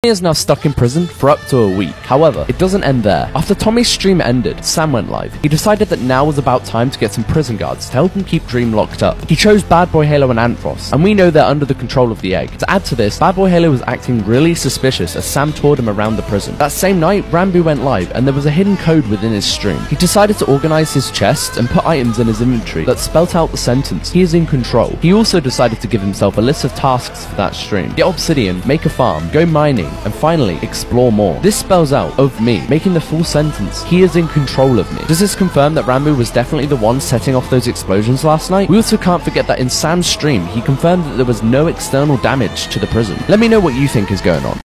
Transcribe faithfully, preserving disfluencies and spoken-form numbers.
Tommy is now stuck in prison for up to a week. However, it doesn't end there. After Tommy's stream ended, Sam went live. He decided that now was about time to get some prison guards to help him keep Dream locked up. He chose Bad Boy Halo and Antros, and we know they're under the control of the egg. To add to this, Bad Boy Halo was acting really suspicious as Sam toured him around the prison. That same night, Ranboo went live, and there was a hidden code within his stream. He decided to organize his chest and put items in his inventory that spelt out the sentence, "He is in control." He also decided to give himself a list of tasks for that stream. Get obsidian, make a farm, go mining, and finally, explore more. This spells out, "of me," making the full sentence, "He is in control of me." Does this confirm that Ranboo was definitely the one setting off those explosions last night? We also can't forget that in Sam's stream, he confirmed that there was no external damage to the prison. Let me know what you think is going on.